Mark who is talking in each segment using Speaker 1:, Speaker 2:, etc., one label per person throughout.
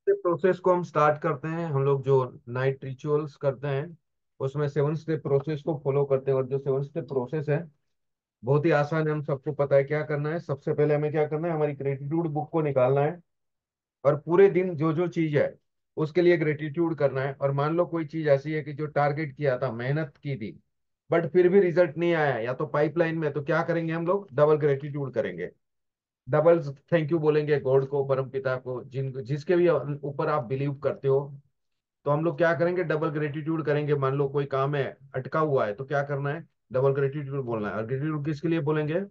Speaker 1: Step process को हम start करते हैं। हम लोग जो नाइट रिचुअल्स करते हैं उसमें 7 स्टेप प्रोसेस को फॉलो करते हैं। और जो 7 स्टेप प्रोसेस है बहुत ही आसान है, हम सबको पता है क्या करना है। सबसे पहले हमें क्या करना है, हमारी ग्रेटिट्यूड बुक को निकालना है और पूरे दिन जो जो चीज है उसके लिए ग्रेटिट्यूड करना है। और मान लो कोई चीज ऐसी है कि जो टारगेट किया था, मेहनत की थी, बट फिर भी रिजल्ट नहीं आया या तो पाइपलाइन में, तो क्या करेंगे हम लोग, डबल ग्रेटिट्यूड करेंगे। डबल थैंक यू बोलेंगे गॉड को, परम पिता को, जिसके भी ऊपर आप बिलीव करते हो। तो हम लोग क्या करेंगे, डबल ग्रेटिट्यूड करेंगे। मान लो कोई काम है अटका हुआ है तो क्या करना है, डबल ग्रेटिट्यूड बोलना है। और ग्रेटिट्यूड किसके लिए बोलेंगे,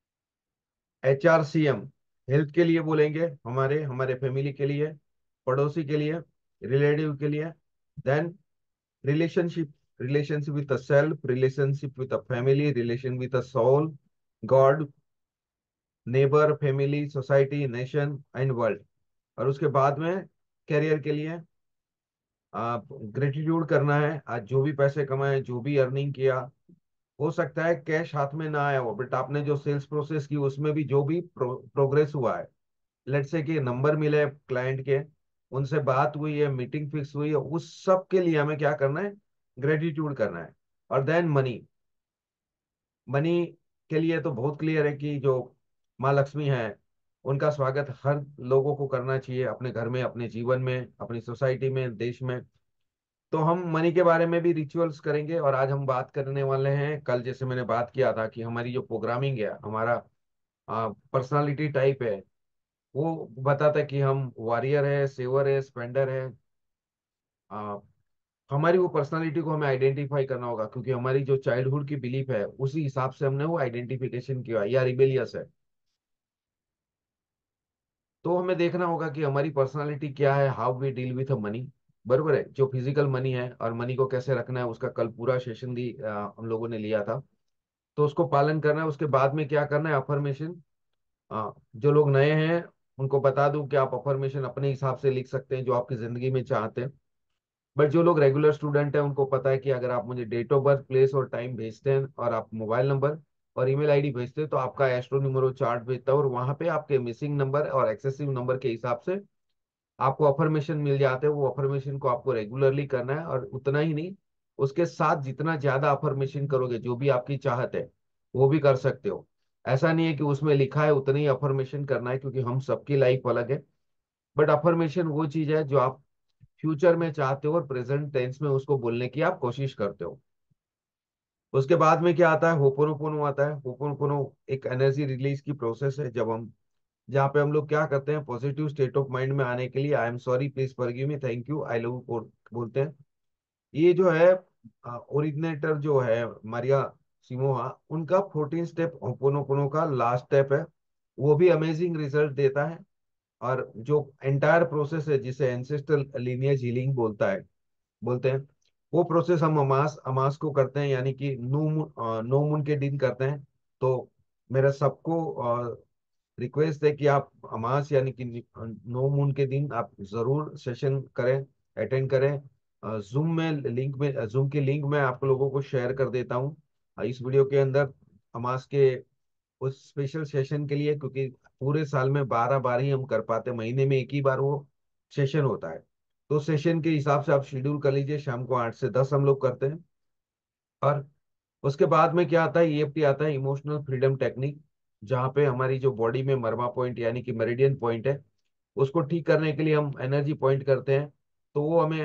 Speaker 1: HRCM, हेल्थ के लिए बोलेंगे, हमारे हमारे फैमिली के लिए, पड़ोसी के लिए, रिलेटिव के लिए। Then relationship, relationship with the self, relationship with the family, relation with the soul, God, neighbour, family, society, nation and world. और उसके बाद में करियर के लिए आप ग्रेटिट्यूड करना है। आज जो भी पैसे कमाए, जो भी अर्निंग किया, हो सकता है कैश हाथ में ना आया हो, बट आपने जो सेल्स प्रोसेस की उसमें भी जो भी प्रोग्रेस हुआ है, लेट्स से कि नंबर मिले क्लाइंट के, उनसे बात हुई है, मीटिंग फिक्स हुई है, उस सब के लिए हमें क्या करना है, ग्रेटिट्यूड करना है। और देन मनी, मनी के लिए तो बहुत क्लियर है कि जो माँ लक्ष्मी है उनका स्वागत हर लोगों को करना चाहिए, अपने घर में, अपने जीवन में, अपनी सोसाइटी में, देश में। तो हम मनी के बारे में भी रिचुअल्स करेंगे। और आज हम बात करने वाले हैं, कल जैसे मैंने बात किया था कि हमारी जो प्रोग्रामिंग है, हमारा पर्सनालिटी टाइप है, वो बताता है कि हम वॉरियर है, सेवर है, स्पेंडर है। आ, हमारी वो पर्सनालिटी को हमें आइडेंटिफाई करना होगा, क्योंकि हमारी जो चाइल्डहुड की बिलीफ है उसी हिसाब से हमने वो आइडेंटिफिकेशन किया, या रिबेलियस है। तो हमें देखना होगा कि हमारी पर्सनालिटी क्या है, how we deal with money. बरोबर है, जो फिजिकल मनी है और मनी को कैसे रखना है, उसका कल पूरा सेशन भी हम लोगों ने लिया था। तो उसको पालन करना है। उसके बाद में क्या करना है, अफर्मेशन। जो लोग नए हैं उनको बता दूं कि आप अफर्मेशन अपने हिसाब से लिख सकते हैं जो आपकी जिंदगी में चाहते हैं। बट जो लोग रेगुलर स्टूडेंट हैं उनको पता है कि अगर आप मुझे डेट ऑफ बर्थ, प्लेस और टाइम भेजते हैं और आप मोबाइल नंबर और ईमेल आईडी भेजते हैं तो आपका एस्ट्रो न्यूमेरो चार्ट भेजता है, और वहां पे आपके मिसिंग नंबर और एक्सेसिव नंबर के हिसाब से आपको अफर्मेशन मिल जाते हैं। वो अफर्मेशन को आपको रेगुलरली करना है, और उतना ही नहीं, उसके साथ जितना ज्यादा अफर्मेशन करोगे, जो भी आपकी चाहत है वो भी कर सकते हो। ऐसा नहीं है कि उसमें लिखा है उतनी ही अफर्मेशन करना है, क्योंकि हम सबकी लाइफ अलग है। बट अफर्मेशन वो चीज है जो आप फ्यूचर में चाहते हो और प्रेजेंट टेंस में उसको बोलने की आप कोशिश करते हो। उसके बाद में क्या आता है, होपोनोपोनो आता है। होपोनोपोनो एक एनर्जी रिलीज की प्रोसेस है, जब हम, जहाँ पे हम लोग क्या करते हैं, पॉजिटिव स्टेट ऑफ माइंड में आने के लिए I am sorry, please forgive me, thank you, I love बोलते हैं। ये जो है ओरिजिनेटर जो है मारिया सिमोहा, उनका 14 स्टेप होपोनोपोनो का लास्ट स्टेप है। वो भी अमेजिंग रिजल्ट देता है। और जो एंटायर प्रोसेस है जिसे एंसेस्ट्रल लीनियज हीलिंग बोलते हैं, वो प्रोसेस हम अमास अमास को करते हैं, यानी कि नो मून के दिन करते हैं। तो मेरा सबको रिक्वेस्ट है कि आप अमास यानी कि नो मून के दिन आप जरूर सेशन करें, अटेंड करें। जूम की लिंक मैं आप लोगों को शेयर कर देता हूँ इस वीडियो के अंदर, अमास के उस स्पेशल सेशन के लिए। क्योंकि पूरे साल में 12 बार ही हम कर पाते हैं, महीने में एक ही बार वो सेशन होता है। तो सेशन के हिसाब से आप शेड्यूल कर लीजिए, शाम को 8 से 10 हम लोग करते हैं। और उसके बाद में क्या आता है, EFT आता है, इमोशनल फ्रीडम टेक्निक, जहाँ पे हमारी जो बॉडी में मर्मा पॉइंट यानी कि मेरिडियन पॉइंट है, उसको ठीक करने के लिए हम एनर्जी पॉइंट करते हैं। तो वो हमें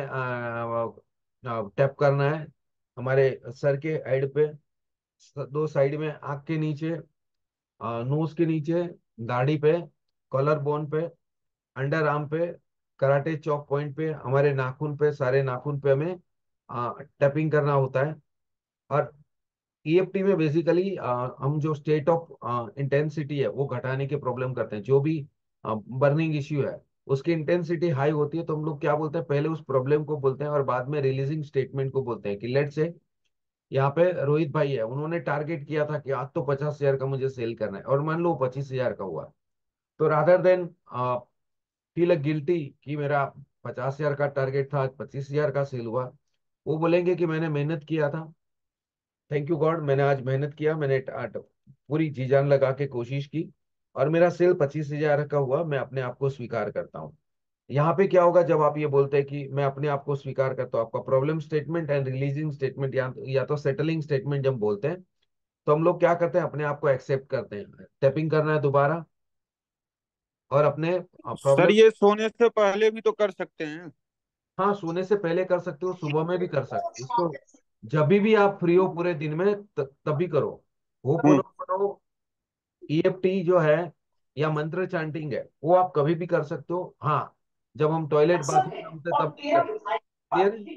Speaker 1: टैप करना है हमारे सर के हेड पे, दो साइड में, आंख के नीचे, नोज के नीचे, दाढ़ी पे, कॉलर बोन पे, अंडर आर्म पे, कराटे चौक पॉइंट पे, हमारे नाखून पे, सारे नाखून पे हमें टैपिंग करना होता है। और EFT में बेसिकली हम जो स्टेट ऑफ इंटेंसिटी है वो घटाने की प्रॉब्लम करते हैं। जो भी बर्निंग इश्यू है उसकी इंटेंसिटी हाई होती है, तो हम लोग क्या बोलते हैं, पहले उस प्रॉब्लम को बोलते हैं और बाद में रिलीजिंग स्टेटमेंट को बोलते हैं। कि लेट से यहाँ पे रोहित भाई है, उन्होंने टारगेट किया था कि आज तो 50,000 का मुझे सेल करना है, और मान लो 25,000 का हुआ। तो rather than feel a guilty कि मेरा 50,000 का टारगेट था, आज 25,000 का सेल हुआ, वो बोलेंगे कि मैंने मेहनत किया था, थैंक यू गॉड, मैंने आज मेहनत किया, मैंने पूरी जी जान लगा के कोशिश की और मेरा सेल 25,000 का हुआ, मैं अपने आप को स्वीकार करता हूँ। यहाँ पे क्या होगा जब आप ये बोलते हैं कि मैं अपने आप को स्वीकार करता हूँ, आपका problem statement and releasing statement, या तो सेटलिंग स्टेटमेंट जब बोलते हैं, तो हम लोग क्या करते हैं, अपने आप को एक्सेप्ट करते हैं, टैपिंग करना है दोबारा, और अपने
Speaker 2: सर
Speaker 1: प्रॉब्लम।
Speaker 2: ये सोने से पहले भी तो कर सकते हैं।
Speaker 1: हाँ, सोने से पहले कर सकते हो, सुबह में भी कर सकते हो इसको, जब भी आप फ्री हो पूरे दिन में तभी करो।
Speaker 2: हम्म।
Speaker 1: होपनो, ईएफटी जो है या मंत्र चैंटिंग है, वो आप कभी भी कर सकते हो। हाँ, जब हम टॉयलेट बाथरूम में होते हैं तब नहीं करते। क्लियर है?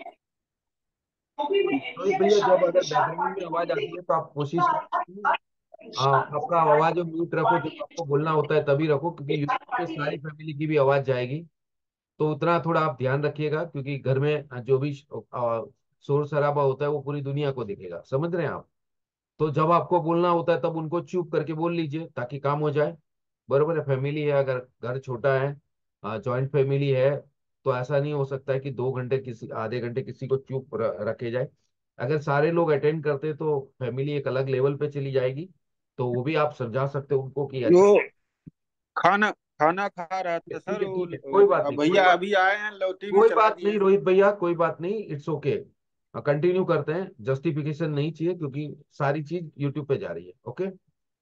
Speaker 1: रोहित भैया, जब अगर बैकग्राउंड में आवाज आती है तो आप कोशिश करें, आपका आवाज जो म्यूट रखो, जब आपको बोलना होता है तभी रखो, क्योंकि यूट्यूब पे सारी फैमिली की भी आवाज जाएगी। तो उतना थोड़ा आप ध्यान रखिएगा, क्योंकि घर में जो भी शोर शराबा होता है वो पूरी दुनिया को दिखेगा, समझ रहे हैं आप? तो जब आपको बोलना होता है तब उनको चुप करके बोल लीजिए ताकि काम हो जाए। बरोबर है? फैमिली है, अगर घर छोटा है, जॉइंट फैमिली है, तो ऐसा नहीं हो सकता है कि 2 घंटे किसी, आधे घंटे किसी को चुप रखे जाए। अगर सारे लोग अटेंड करते तो फैमिली एक अलग लेवल पे चली जाएगी। तो वो भी आप समझा सकते हो उनको कि
Speaker 2: वो
Speaker 1: अच्छा।
Speaker 2: खाना खाना खा रहा था सर, वो
Speaker 1: ठीक है, कोई बात नहीं, कोई
Speaker 2: भैया
Speaker 1: बात,
Speaker 2: अभी आए हैं, टीवी
Speaker 1: कोई
Speaker 2: चला
Speaker 1: बात
Speaker 2: दिए
Speaker 1: नहीं
Speaker 2: हैं।
Speaker 1: रोहित भैया, कोई बात नहीं, इट्स ओके। कंटिन्यू करते हैं, जस्टिफिकेशन नहीं चाहिए, क्योंकि सारी चीज यूट्यूब पे जा रही है। ओके,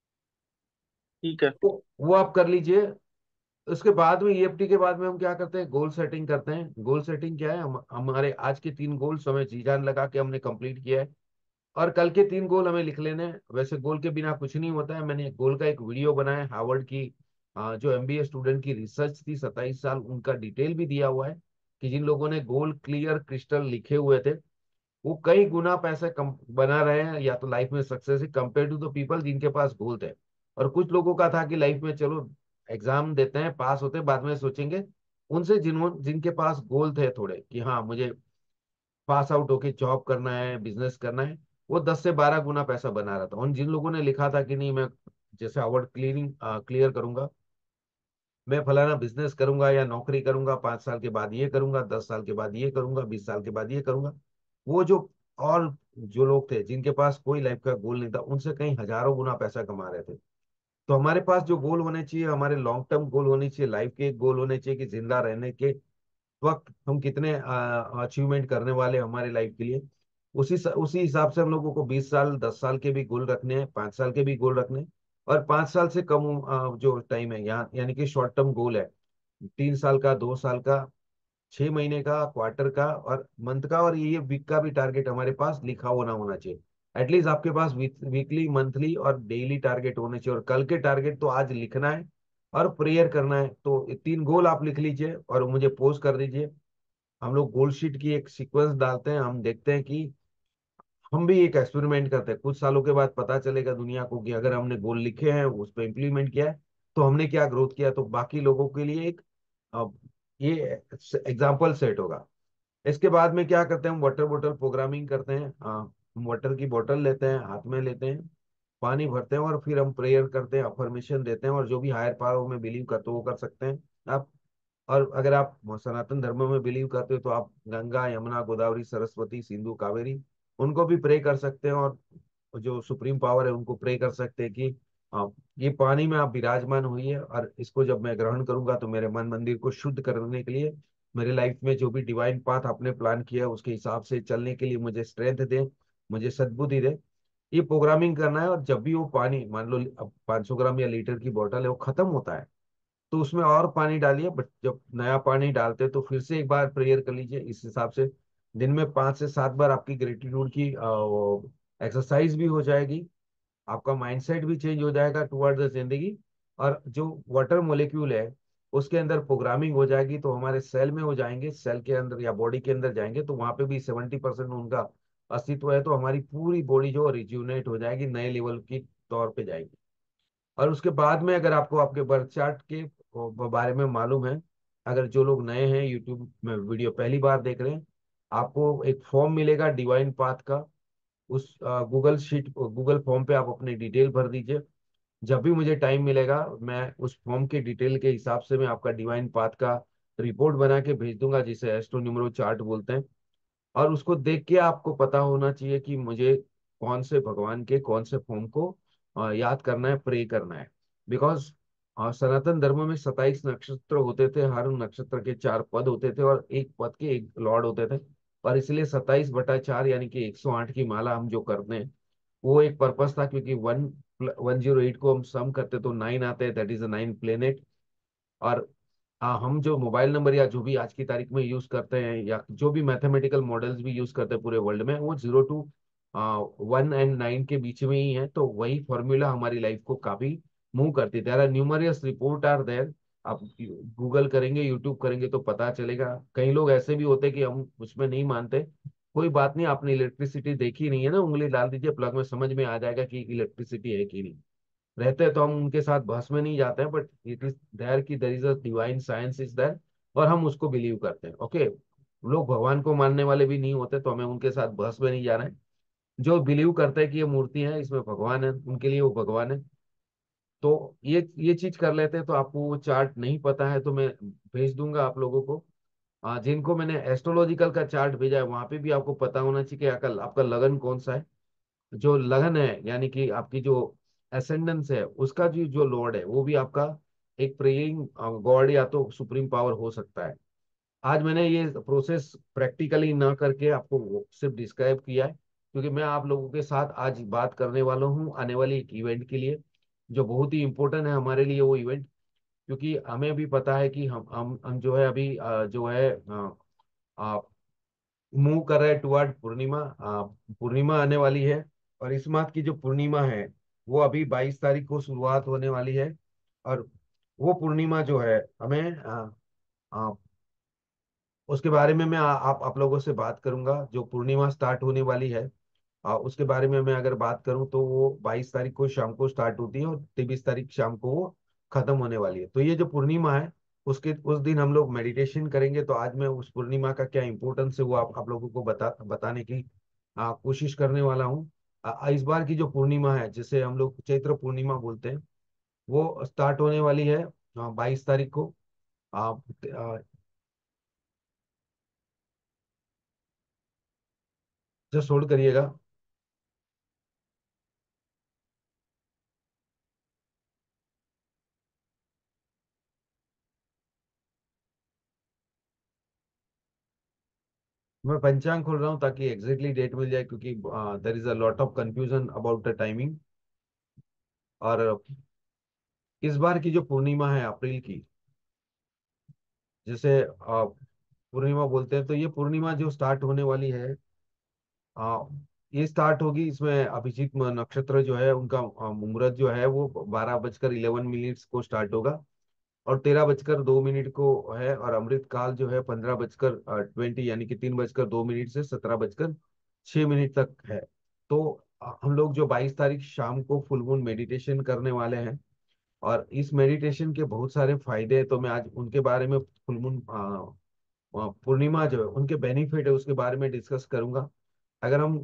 Speaker 2: ठीक है।
Speaker 1: तो वो आप कर लीजिए। उसके बाद में, ईएफटी के बाद में हम क्या करते हैं, गोल सेटिंग करते हैं। गोल सेटिंग क्या है, हमारे आज के 3 गोल्स हमें जी जान लगा के हमने कंप्लीट किया है, और कल के 3 गोल हमें लिख लेने हैं। वैसे गोल के बिना कुछ नहीं होता है। मैंने एक गोल का एक वीडियो बनाया है, हार्वर्ड की जो एमबीए स्टूडेंट की रिसर्च थी, 27 साल, उनका डिटेल भी दिया हुआ है कि जिन लोगों ने गोल क्लियर क्रिस्टल लिखे हुए थे, वो कई गुना पैसे कम बना रहे हैं, या तो लाइफ में success compare to the people जिनके पास गोल थे। और कुछ लोगों का था कि लाइफ में चलो एग्जाम देते हैं, पास होते हैं, बाद में सोचेंगे। उनसे जिनके पास गोल थे थोड़े, कि हाँ मुझे पास आउट होके जॉब करना है, बिजनेस करना है, वो 10 से 12 गुना पैसा बना रहा था। उन जिन लोगों ने लिखा था कि नहीं, मैं जैसे अवार्ड क्लियरिंग क्लियर करूंगा, मैं फलाना बिजनेस करूंगा या नौकरी करूंगा, 5 साल के बाद ये करूंगा, 10 साल के बाद ये करूंगा, 20 साल के बाद ये करूंगा, वो जो, और जो लोग थे जिनके पास कोई लाइफ का गोल नहीं था, उनसे कहीं हजारों गुना पैसा कमा रहे थे। तो हमारे पास जो गोल होने चाहिए, हमारे लॉन्ग टर्म गोल होने चाहिए, लाइफ के एक गोल होने चाहिए कि जिंदा रहने के वक्त हम कितने अचीवमेंट करने वाले हैं हमारे लाइफ के लिए। उसी हिसाब से हम लोगों को 20 साल, 10 साल के भी गोल रखने हैं, 5 साल के भी गोल रखने हैं। और 5 साल से कम जो टाइम है यहाँ, यानी कि शॉर्ट टर्म गोल है, 3 साल का, 2 साल का, 6 महीने का, क्वार्टर का और मंथ का, और ये वीक का भी टारगेट हमारे पास लिखा होना होना चाहिए। एटलीस्ट आपके पास वीकली, मंथली और डेली टारगेट होने चाहिए। और कल के टारगेट तो आज लिखना है और प्रेयर करना है। तो ये 3 गोल आप लिख लीजिए और मुझे पोस्ट कर दीजिए। हम लोग गोल शीट की एक सीक्वेंस डालते हैं, हम देखते हैं कि हम भी एक एक्सपेरिमेंट करते हैं, कुछ सालों के बाद पता चलेगा दुनिया को कि अगर हमने गोल लिखे हैं, उस पर इम्प्लीमेंट किया है, तो हमने क्या ग्रोथ किया, तो बाकी लोगों के लिए एक ये एग्जाम्पल सेट होगा। इसके बाद में क्या करते हैं, हम वाटर बोतल प्रोग्रामिंग करते हैं। हम वाटर की बोतल लेते हैं, हाथ में लेते हैं, पानी भरते हैं, और फिर हम प्रेयर करते हैं, अफर्मेशन देते हैं, और जो भी हायर पावर में बिलीव करते हो वो कर सकते हैं आप। और अगर आप सनातन धर्म में बिलीव करते हो तो आप गंगा, यमुना, गोदावरी, सरस्वती, सिंधु, कावेरी, उनको भी प्रे कर सकते हैं। और जो सुप्रीम पावर है उनको प्रे कर सकते हैं कि ये पानी में आप विराजमान हुई है, और इसको जब मैं ग्रहण करूंगा तो मेरे मन मंदिर को शुद्ध करने के लिए, मेरे लाइफ में जो भी डिवाइन पाथ आपने प्लान किया है उसके हिसाब से चलने के लिए मुझे स्ट्रेंथ दे, मुझे सद्बुद्धि दे। ये प्रोग्रामिंग करना है। और जब भी वो पानी, मान लो अब 500 ग्राम या लीटर की बोतल है, वो खत्म होता है, तो उसमें और पानी डालिए। बट जब नया पानी डालते हैं तो फिर से एक बार प्रेयर कर लीजिए। इस हिसाब से दिन में 5 से 7 बार आपकी ग्रेटिट्यूड की एक्सरसाइज भी हो जाएगी, आपका माइंडसेट भी चेंज हो जाएगा टुवर्ड द जिंदगी। और जो वाटर मोलिक्यूल है उसके अंदर प्रोग्रामिंग हो जाएगी, तो हमारे सेल में हो जाएंगे, सेल के अंदर या बॉडी के अंदर जाएंगे, तो वहां पे भी 70% उनका अस्तित्व है। तो हमारी पूरी बॉडी जो रिज्यूनेट हो जाएगी, नए लेवल की तौर पे जाएगी। और उसके बाद में अगर आपको आपके बर्थ चार्ट के बारे में मालूम है, अगर जो लोग नए हैं यूट्यूब में वीडियो पहली बार देख रहे हैं, आपको एक फॉर्म मिलेगा डिवाइन पाथ का। उस गूगल फॉर्म पे आप अपनी डिटेल भर दीजिए। जब भी मुझे टाइम मिलेगा, मैं उस फॉर्म के डिटेल के हिसाब से मैं आपका डिवाइन पाथ का रिपोर्ट बना के भेज दूंगा, जिसे एस्ट्रो न्यूमेरो चार्ट बोलते हैं। और उसको देख के आपको पता होना चाहिए कि मुझे कौन से भगवान के कौन से फॉर्म को याद करना है, प्रे करना है। बिकॉज और सनातन धर्म में 27 नक्षत्र होते थे, हर नक्षत्र के 4 पद होते थे और एक पद के एक लॉर्ड होते थे। और इसलिए 27/4 यानी कि 108 की माला हम जो करते हैं, वो एक पर्पस था, क्योंकि 108 को हम सम करते तो 9 आते हैं, दैट इज 9 प्लेनेट। और हम जो मोबाइल नंबर या जो भी आज की तारीख में यूज करते हैं, या जो भी मैथमेटिकल मॉडल्स भी यूज करते हैं पूरे वर्ल्ड में, वो 0 to 1 and 9 के बीच में ही है। तो वही फॉर्मूला हमारी लाइफ को काफी मूव करती है। There are numerous report are there. आप गूगल करेंगे, यूट्यूब करेंगे तो पता चलेगा। कई लोग ऐसे भी होते हैं कि हम उसमें नहीं मानते, कोई बात नहीं, आपने इलेक्ट्रिसिटी देखी नहीं है ना, उंगली डाल दीजिए प्लग में, समझ में आ जाएगा कि इलेक्ट्रिसिटी है कि नहीं। रहते हैं तो हम उनके साथ बहस में नहीं जाते हैं, बट इट इज देयर कि there is a divine science is there, और हम उसको बिलीव करते हैं। ओके, लोग भगवान को मानने वाले भी नहीं होते, तो हमें उनके साथ बहस में नहीं जा रहे हैं। जो बिलीव करते हैं कि ये मूर्ति है, इसमें भगवान है, उनके लिए वो भगवान है। तो ये चीज कर लेते हैं। तो आपको वो चार्ट नहीं पता है तो मैं भेज दूंगा आप लोगों को। जिनको मैंने एस्ट्रोलॉजिकल का चार्ट भेजा है, वहां पे भी आपको पता होना चाहिए कि आपका लगन कौन सा है। जो लगन है यानी कि आपकी जो एसेंडेंस है, उसका जो जो लॉर्ड है वो भी आपका एक प्रेइंग गॉड या तो सुप्रीम पावर हो सकता है। आज मैंने ये प्रोसेस प्रैक्टिकली ना करके आपको सिर्फ डिस्क्राइब किया है, क्योंकि मैं आप लोगों के साथ आज बात करने वाला हूँ आने वाली एक इवेंट के लिए, जो बहुत ही इंपॉर्टेंट है हमारे लिए वो इवेंट। क्योंकि हमें भी पता है कि हम जो है अभी जो है मूव कर रहे हैं टुवर्ड पूर्णिमा। पूर्णिमा आने वाली है, और इस माह की जो पूर्णिमा है वो अभी 22 तारीख को शुरुआत होने वाली है। और वो पूर्णिमा जो है हमें उसके बारे में मैं आप लोगों से बात करूंगा। जो पूर्णिमा स्टार्ट होने वाली है, उसके बारे में मैं अगर बात करूं तो वो 22 तारीख को शाम को स्टार्ट होती है और 23 तारीख शाम को वो खत्म होने वाली है। तो ये जो पूर्णिमा है, उसके उस दिन हम लोग मेडिटेशन करेंगे। तो आज मैं उस पूर्णिमा का क्या इंपॉर्टेंस है वो आप लोगों को बताने की कोशिश करने वाला हूँ। इस बार की जो पूर्णिमा है, जिसे हम लोग चैत्र पूर्णिमा बोलते हैं, वो स्टार्ट होने वाली है 22 तारीख को। आ, आ, जस्ट होल्ड करिएगा। मैं पंचांग खोल रहा हूँ ताकि एग्जैक्टली डेट मिल जाए, क्योंकि there is a lot of confusion about the timing. और इस बार की जो पूर्णिमा है अप्रैल की, जिसे पूर्णिमा बोलते हैं, तो ये पूर्णिमा जो स्टार्ट होने वाली है, आ, ये स्टार्ट होगी। इसमें अभिजीत नक्षत्र जो है उनका मुहूर्त जो है वो 12:11 मिनट्स को स्टार्ट होगा, और 13:02 को है। और अमृत काल जो है 15:20 यानी कि 3:02 से 17:06 तक है। तो हम लोग जो 22 तारीख शाम को फुल मून मेडिटेशन करने वाले हैं, और इस मेडिटेशन के बहुत सारे फायदे हैं। तो मैं आज उनके बारे में, फुल मून पूर्णिमा जो है उनके बेनिफिट है उसके बारे में डिस्कस करूंगा। अगर हम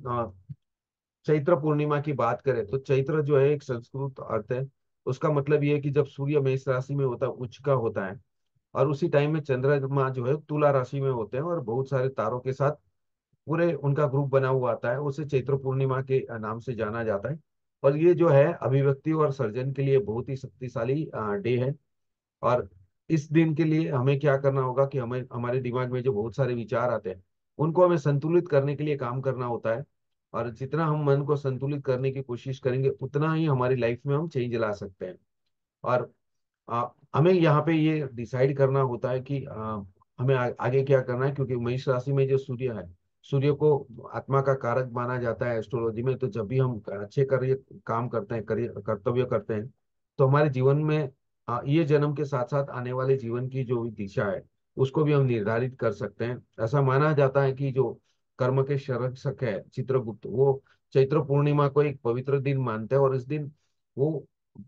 Speaker 1: चैत्र पूर्णिमा की बात करें, तो चैत्र जो है एक संस्कृत अर्थ है। उसका मतलब ये है कि जब सूर्य मेष राशि में होता है, उच्च का होता है, और उसी टाइम में चंद्रमा जो है तुला राशि में होते हैं, और बहुत सारे तारों के साथ पूरे उनका ग्रुप बना हुआ आता है, उसे चैत्र पूर्णिमा के नाम से जाना जाता है। और ये जो है अभिव्यक्ति और सर्जन के लिए बहुत ही शक्तिशाली डे है। और इस दिन के लिए हमें क्या करना होगा कि हमें हमारे दिमाग में जो बहुत सारे विचार आते हैं, उनको हमें संतुलित करने के लिए काम करना होता है। और जितना हम मन को संतुलित करने की कोशिश करेंगे, उतना ही हमारी लाइफ में हम चेंज ला सकते हैं। और हमें यहाँ पे ये डिसाइड करना होता है कि हमें आगे क्या करना है, क्योंकि मेष राशि में जो सूर्य है, सूर्य को आत्मा का कारक माना जाता है एस्ट्रोलॉजी में। तो जब भी हम अच्छे कार्य काम करते हैं, करियर कर्तव्य करते हैं, तो हमारे जीवन में ये जन्म के साथ साथ आने वाले जीवन की जो भी दिशा है, उसको भी हम निर्धारित कर सकते हैं। ऐसा माना जाता है कि जो कर्म के संरक्षक है चित्रगुप्त, वो चैत्र पूर्णिमा को एक पवित्र दिन मानते हैं। और इस दिन वो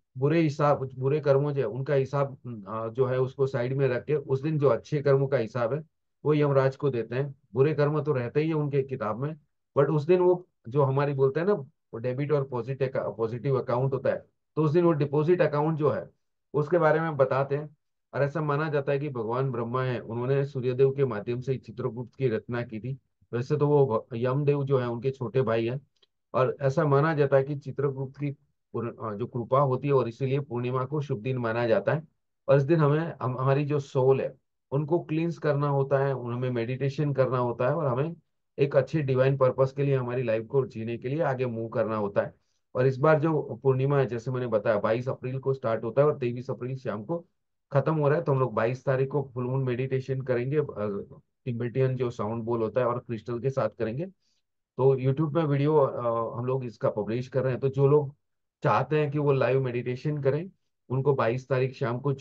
Speaker 1: बुरे कर्मों जो है उनका हिसाब जो है उसको साइड में रख के, उस दिन जो अच्छे कर्मों का हिसाब है वो यमराज को देते हैं। बुरे कर्म तो रहते ही है उनके किताब में, बट उस दिन वो जो हमारी बोलते हैं ना, वो डेबिट और पॉजिटिव अकाउंट होता है, तो उस दिन वो डिपॉजिट अकाउंट जो है उसके बारे में बताते हैं। और ऐसा माना जाता है कि भगवान ब्रह्मा है, उन्होंने सूर्यदेव के माध्यम से चित्रगुप्त की रचना की थी। वैसे तो वो यमदेव जो है उनके छोटे भाई हैं। और ऐसा माना जाता है कि चित्रगुप्त की जो कृपा होती है, और इसीलिए पूर्णिमा को शुभ दिन माना जाता है। और इस दिन हमारी जो सोल है उनको क्लींस करना होता है, हमें मेडिटेशन करना होता है, और हमें एक अच्छे डिवाइन पर्पस के लिए, हमारी लाइफ को जीने के लिए आगे मूव करना होता है। और इस बार जो पूर्णिमा है, जैसे मैंने बताया, 22 अप्रैल को स्टार्ट होता है और 23 अप्रैल शाम को खत्म हो रहा है। तो हम लोग 22 तारीख को फुल मून मेडिटेशन करेंगे, तिब्बतियन जो साउंड बोल होता है और क्रिस्टल के साथ करेंगे। तो यूट्यूब में वीडियो हम लोग इसका पब्लिश कर रहे हैं। तो जो लोग चाहते हैं कि वो लाइव मेडिटेशन करें, उनको 22 तारीख शाम को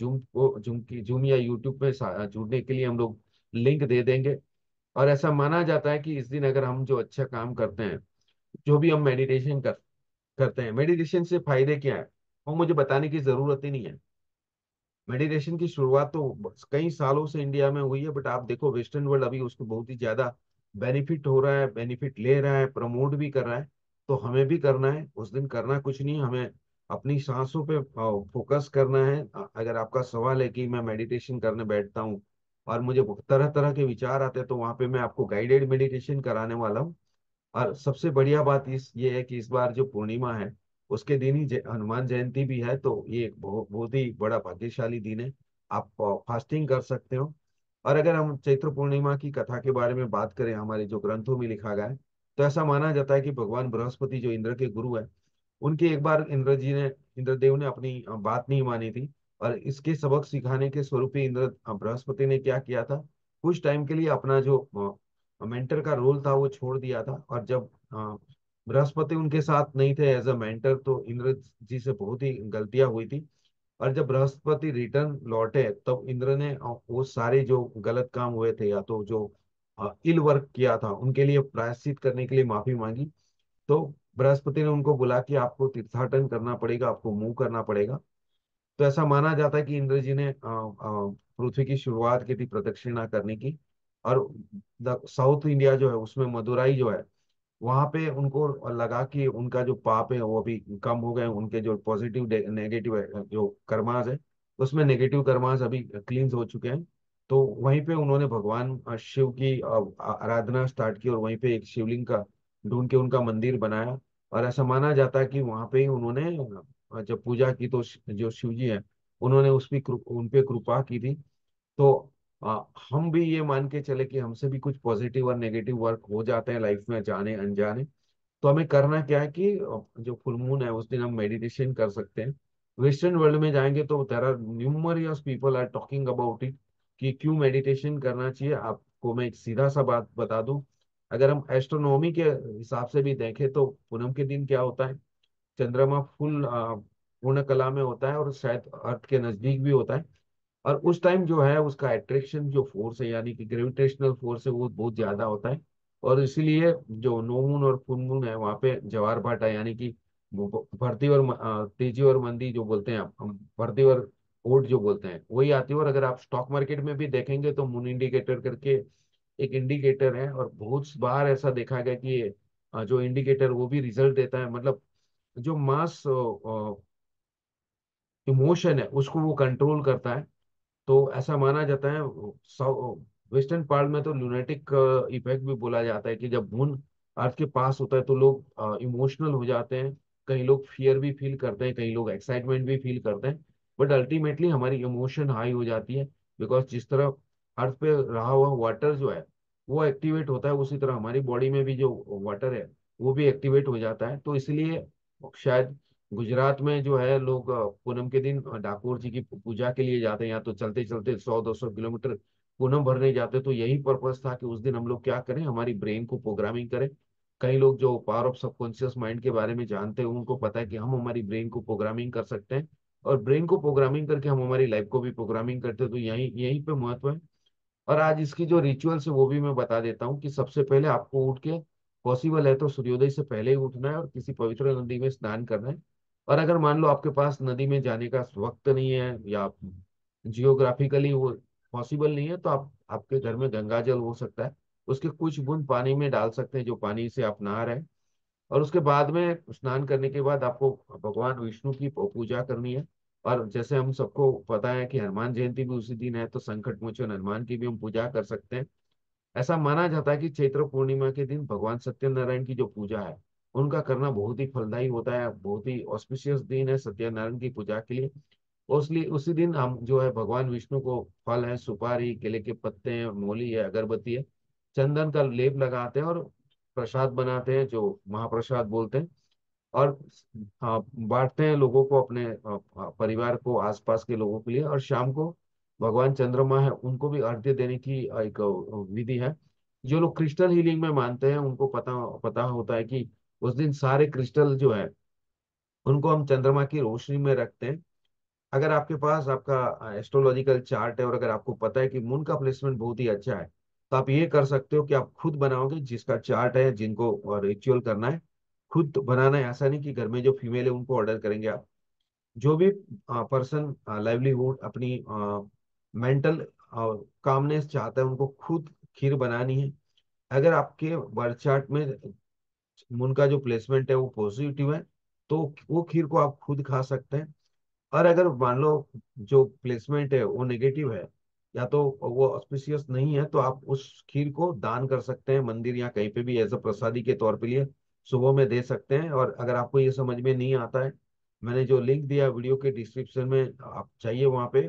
Speaker 1: जूम या यूट्यूब में जुड़ने के लिए हम लोग लिंक दे देंगे। और ऐसा माना जाता है कि इस दिन अगर हम जो अच्छा काम करते हैं, जो भी हम मेडिटेशन करते हैं, मेडिटेशन से फायदे क्या है वो मुझे बताने की जरूरत ही नहीं है। मेडिटेशन की शुरुआत तो कई सालों से इंडिया में हुई है, बट आप देखो वेस्टर्न वर्ल्ड अभी उसको बहुत ही ज्यादा बेनिफिट हो रहा है, बेनिफिट ले रहा है, प्रमोट भी कर रहा है। तो हमें भी करना है। उस दिन करना कुछ नहीं, हमें अपनी सांसों पे फोकस करना है। अगर आपका सवाल है कि मैं मेडिटेशन करने बैठता हूँ और मुझे तरह तरह के विचार आते हैं, तो वहां पे मैं आपको गाइडेड मेडिटेशन कराने वाला हूँ। और सबसे बढ़िया बात ये है कि इस बार जो पूर्णिमा है उसके दिन ही हनुमान जयंती भी है। तो ये एक बहुत बहुत ही बड़ा भाग्यशाली दिन है। आप फास्टिंग कर सकते हो। और अगर हम चैत्र पूर्णिमा की कथा के बारे में बात करें, हमारे जो ग्रंथों में लिखा गया है, तो ऐसा माना जाता है कि भगवान बृहस्पति जो इंद्र के गुरु है, उनकी एक बार इंद्रदेव ने अपनी बात नहीं मानी थी। और इसके सबक सिखाने के स्वरूप ही इंद्र बृहस्पति ने क्या किया था, कुछ टाइम के लिए अपना जो मेंटर का रोल था वो छोड़ दिया था। और जब बृहस्पति उनके साथ नहीं थे एज अ मेंटर, तो इंद्र जी से बहुत ही गलतियां हुई थी। और जब बृहस्पति रिटर्न लौटे, तब इंद्र ने वो सारे जो गलत काम हुए थे या तो जो इल वर्क किया था उनके लिए प्रायश्चित करने के लिए माफी मांगी। तो बृहस्पति ने उनको बोला कि आपको तीर्थाटन करना पड़ेगा, आपको मूव करना पड़ेगा। तो ऐसा माना जाता है कि इंद्र जी ने पृथ्वी की शुरुआत की थी प्रदक्षिणा करने की। और साउथ इंडिया जो है उसमें मदुराई जो है, वहां पे उनको लगा कि उनका जो पाप है वो अभी कम हो गए, उनके जो पॉजिटिव नेगेटिव है जो कर्मास है, उसमें नेगेटिव कर्मास अभी क्लींस हो चुके हैं। तो वहीं पे उन्होंने भगवान शिव की आराधना स्टार्ट की, और वहीं पे एक शिवलिंग का ढूंढ के उनका मंदिर बनाया। और ऐसा माना जाता है कि वहां पे ही उन्होंने जब पूजा की, तो जो शिव जी है उन्होंने उन पे कृपा की थी। तो आ, हम भी ये मान के चले कि हमसे भी कुछ पॉजिटिव और नेगेटिव वर्क हो जाते हैं लाइफ में, जाने अनजाने। तो हमें करना क्या है कि जो फुल मून है उस दिन हम मेडिटेशन कर सकते हैं। वेस्टर्न वर्ल्ड में जाएंगे तो there are numerous people are talking about it, कि क्यों मेडिटेशन करना चाहिए। आपको मैं एक सीधा सा बात बता दूं, अगर हम एस्ट्रोनॉमी के हिसाब से भी देखें तो पूनम के दिन क्या होता है, चंद्रमा फुल पूर्ण कला में होता है और शायद अर्थ के नजदीक भी होता है। और उस टाइम जो है उसका अट्रैक्शन जो फोर्स है, यानी कि ग्रेविटेशनल फोर्स है, वो बहुत ज्यादा होता है। और इसीलिए जो नो मून और फुल मून है वहाँ पे ज्वार भाटा, यानी कि भरती और तेजी और मंदी जो बोलते हैं, हम भरती और ओट जो बोलते हैं वही आती है। और अगर आप स्टॉक मार्केट में भी देखेंगे तो मून इंडिकेटर करके एक इंडिकेटर है, और बहुत बार ऐसा देखा गया कि ये जो इंडिकेटर वो भी रिजल्ट देता है। मतलब जो मास इमोशन है उसको वो कंट्रोल करता है। तो ऐसा माना जाता है, वेस्टर्न पार्ट में तो लूनेटिक इफेक्ट भी बोला जाता है कि जब मून अर्थ के पास होता है तो लोग इमोशनल हो जाते हैं। कई लोग फियर भी फील करते हैं, कई लोग एक्साइटमेंट भी फील करते हैं। बट अल्टीमेटली हमारी इमोशन हाई हो जाती है, बिकॉज जिस तरह अर्थ पे रहा हुआ वाटर जो है वो एक्टिवेट होता है, उसी तरह हमारी बॉडी में भी जो वाटर है वो भी एक्टिवेट हो जाता है। तो इसलिए शायद गुजरात में जो है लोग पूनम के दिन डाकोर जी की पूजा के लिए जाते हैं, या तो चलते चलते 100-200 किलोमीटर पूनम भरने जाते हैं। तो यही पर्पस था कि उस दिन हम लोग क्या करें, हमारी ब्रेन को प्रोग्रामिंग करें। कई लोग जो पावर ऑफ सबकॉन्शियस माइंड के बारे में जानते हैं उनको पता है कि हम हमारी ब्रेन को प्रोग्रामिंग कर सकते हैं, और ब्रेन को प्रोग्रामिंग करके हम हमारी लाइफ को भी प्रोग्रामिंग करते हैं। तो यही यहीं पे महत्व है। और आज इसकी जो रिचुअल्स है वो भी मैं बता देता हूँ कि सबसे पहले आपको उठ के, पॉसिबल है तो सूर्योदय से पहले ही उठना है और किसी पवित्र नदी में स्नान करना है। और अगर मान लो आपके पास नदी में जाने का वक्त नहीं है, या जियोग्राफिकली वो पॉसिबल नहीं है, तो आप आपके घर में गंगा जल हो सकता है, उसके कुछ बूंद पानी में डाल सकते हैं जो पानी से आप नहा रहे हैं। और उसके बाद में स्नान करने के बाद आपको भगवान विष्णु की पूजा करनी है। और जैसे हम सबको पता है कि हनुमान जयंती भी उसी दिन है, तो संकट मोचन हनुमान की भी हम पूजा कर सकते हैं। ऐसा माना जाता है कि चैत्र पूर्णिमा के दिन भगवान सत्यनारायण की जो पूजा है उनका करना बहुत ही फलदायी होता है, बहुत ही ऑस्पिशियस दिन है सत्यनारायण की पूजा के लिए। उसलिए उसी दिन हम जो है भगवान विष्णु को फल है, सुपारी, केले के पत्ते हैं, मूली है, अगरबत्ती है, चंदन का लेप लगाते हैं और प्रसाद बनाते हैं जो महाप्रसाद बोलते हैं। और बांटते हैं लोगों को, अपने परिवार को, आसपास के लोगों के लिए। और शाम को भगवान चंद्रमा है उनको भी अर्घ्य देने की एक विधि है। जो लोग क्रिस्टल हीलिंग में मानते हैं उनको पता पता होता है कि उस दिन सारे क्रिस्टल जो है उनको हम चंद्रमा की रोशनी में रखते हैं। अगर आपके पास आपका एस्ट्रोलॉजिकल चार्ट है और अगर आपको पता है कि मून का प्लेसमेंट बहुत ही अच्छा है, तो आप ये कर सकते हो कि आप खुद बनाओगे, जिसका चार्ट है, जिनको रिचुअल करना है खुद बनाना है। ऐसा नहीं कि घर में जो फीमेल है उनको ऑर्डर करेंगे आप। जो भी पर्सन लाइवलीहुड अपनी मेंटल कामनेस चाहता है उनको खुद खीर बनानी है। अगर आपके बर्थ चार्ट में मून का जो प्लेसमेंट है वो पॉजिटिव है, तो वो खीर को आप खुद खा सकते हैं। और अगर मान लो जो प्लेसमेंट है वो नेगेटिव है या तो वो ऑस्पिशियस नहीं है, तो आप उस खीर को दान कर सकते हैं मंदिर या कहीं पे भी एज अ प्रसादी के तौर पे लिए सुबह में दे सकते हैं। और अगर आपको ये समझ में नहीं आता है, मैंने जो लिंक दिया वीडियो के डिस्क्रिप्शन में, आप चाहिए वहाँ पे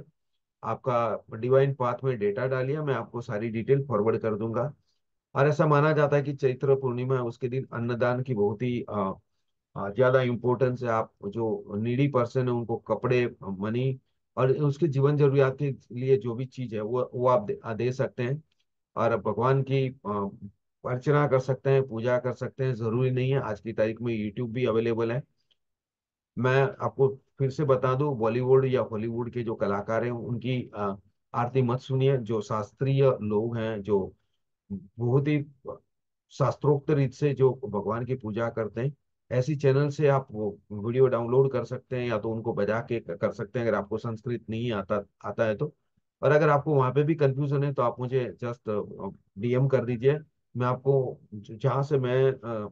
Speaker 1: आपका डिवाइन पाथ में डेटा डालिए, मैं आपको सारी डिटेल फॉरवर्ड कर दूंगा। और ऐसा माना जाता है कि चैत्र पूर्णिमा है उसके दिन अन्नदान की बहुत ही ज्यादा इम्पोर्टेंस है। आप जो नीडी पर्सन है उनको कपड़े, मनी और उसके जीवन जरूरियात के लिए जो भी चीज है वो आप दे सकते हैं। और भगवान की अर्चना कर सकते हैं, पूजा कर सकते हैं। जरूरी नहीं है, आज की तारीख में यूट्यूब भी अवेलेबल है। मैं आपको फिर से बता दूं, बॉलीवुड या हॉलीवुड के जो कलाकार हैं उनकी आरती मत सुनिए। जो शास्त्रीय लोग हैं, जो बहुत ही शास्त्रोक्त रीत से जो भगवान की पूजा करते हैं, ऐसी चैनल से आप वो वीडियो डाउनलोड कर सकते हैं या तो उनको बजा के कर सकते हैं, अगर आपको संस्कृत नहीं आता आता है तो। और अगर आपको वहां पे भी कंफ्यूजन है तो आप मुझे जस्ट डीएम कर दीजिए। मैं आपको जहाँ से मैं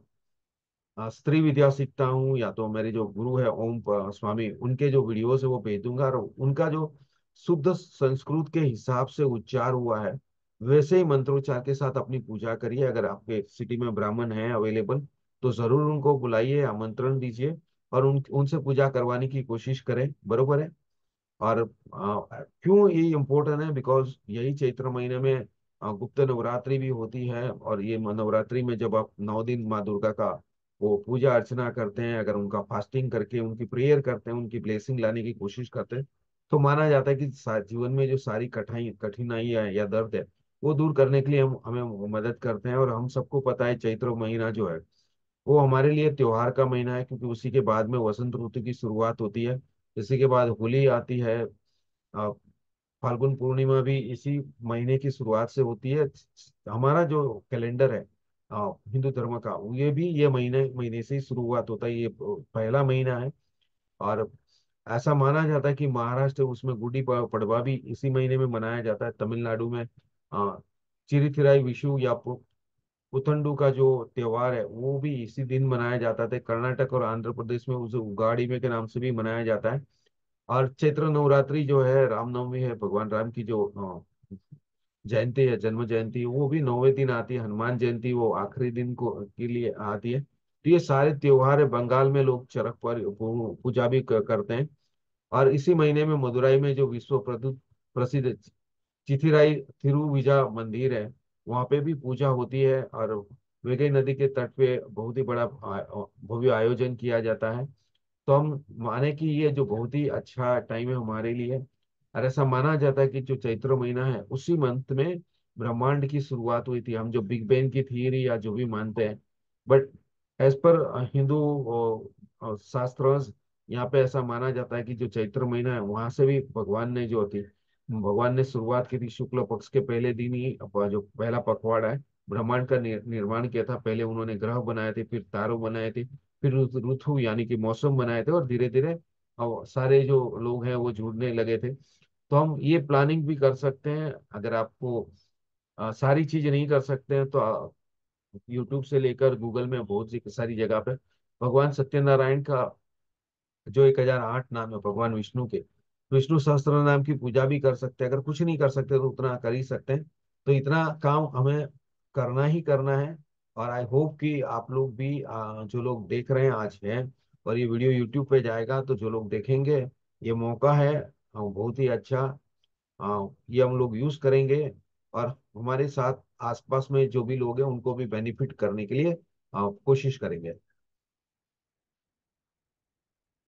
Speaker 1: स्त्री विद्या सीखता हूँ या तो मेरे जो गुरु है ओम स्वामी, उनके जो वीडियोस है वो भेज दूंगा। और उनका जो शुद्ध संस्कृत के हिसाब से उच्चार हुआ है वैसे ही मंत्रोच्चार के साथ अपनी पूजा करिए। अगर आपके सिटी में ब्राह्मण है अवेलेबल तो जरूर उनको बुलाइए, आमंत्रण दीजिए और उनसे पूजा करवाने की कोशिश करें, बरोबर है। और क्यों ये इम्पोर्टेंट है, बिकॉज यही चैत्र महीने में गुप्त नवरात्रि भी होती है। और ये नवरात्रि में जब आप 9 दिन माँ दुर्गा का वो पूजा अर्चना करते हैं, अगर उनका फास्टिंग करके उनकी प्रेयर करते हैं, उनकी ब्लेसिंग लाने की कोशिश करते हैं, तो माना जाता है कि जीवन में जो सारी कठिनाई है या दर्द है वो दूर करने के लिए हम हमें मदद करते हैं। और हम सबको पता है चैत्र महीना जो है वो हमारे लिए त्योहार का महीना है, क्योंकि उसी के बाद में वसंत ऋतु की शुरुआत होती है। इसी के बाद होली आती है। अ, फाल्गुन पूर्णिमा भी इसी महीने की शुरुआत से होती है। हमारा जो कैलेंडर है हिंदू धर्म का, ये भी ये महीने महीने से ही शुरुआत होता है, ये पहला महीना है। और ऐसा माना जाता है कि महाराष्ट्र उसमें गुड़ी पड़वा भी इसी महीने में मनाया जाता है। तमिलनाडु में चिरिथिराई विशु या पुथंडू का जो त्योहार है वो भी इसी दिन मनाया जाता था। कर्नाटक और आंध्र प्रदेश में उसे उगाड़ी में के नाम से भी मनाया जाता है। और चैत्र नवरात्रि जो है रामनवमी है, भगवान राम की जो जयंती है, जन्म जयंती, वो भी 9वें दिन आती है। हनुमान जयंती वो आखिरी दिन को के लिए आती है। तो ये सारे त्योहार है। बंगाल में लोग चरक पर पूजा भी करते हैं। और इसी महीने में मदुराई में जो विश्व प्रसिद्ध चिथिराई थिरुविजा मंदिर है, वहाँ पे भी पूजा होती है। और वेगई नदी के तट पे बहुत ही बड़ा भव्य आयोजन किया जाता है। तो हम माने कि ये जो बहुत ही अच्छा टाइम है हमारे लिए। और ऐसा माना जाता है कि जो चैत्र महीना है उसी मंथ में ब्रह्मांड की शुरुआत हुई थी। हम जो बिग बैंग की थियरी या जो भी मानते हैं, बट एज पर हिंदू शास्त्र, यहाँ पे ऐसा माना जाता है कि जो चैत्र महीना है वहां से भी भगवान ने शुरुआत की थी। शुक्ल पक्ष के पहले दिन ही जो पहला पखवाड़ा है, ब्रह्मांड का निर्माण किया था। पहले उन्होंने ग्रह बनाए थे, फिर तारों बनाए थे, फिर ऋतु यानी कि मौसम बनाए थे, और धीरे धीरे सारे जो लोग हैं वो जुड़ने लगे थे। तो हम ये प्लानिंग भी कर सकते हैं। अगर आपको सारी चीज नहीं कर सकते हैं तो यूट्यूब से लेकर गूगल में बहुत सी सारी जगह पे भगवान सत्यनारायण का जो 1008 नाम है भगवान विष्णु के, विष्णु सहस्त्र नाम की पूजा भी कर सकते हैं। अगर कुछ नहीं कर सकते तो उतना कर ही सकते हैं। तो इतना काम हमें करना ही करना है। और आई होप कि आप लोग भी जो लोग देख रहे हैं आज हैं, और ये वीडियो यूट्यूब पे जाएगा तो जो लोग देखेंगे, ये मौका है बहुत ही अच्छा। ये हम लोग यूज करेंगे, और हमारे साथ आसपास में जो भी लोग हैं उनको भी बेनिफिट करने के लिए कोशिश करेंगे।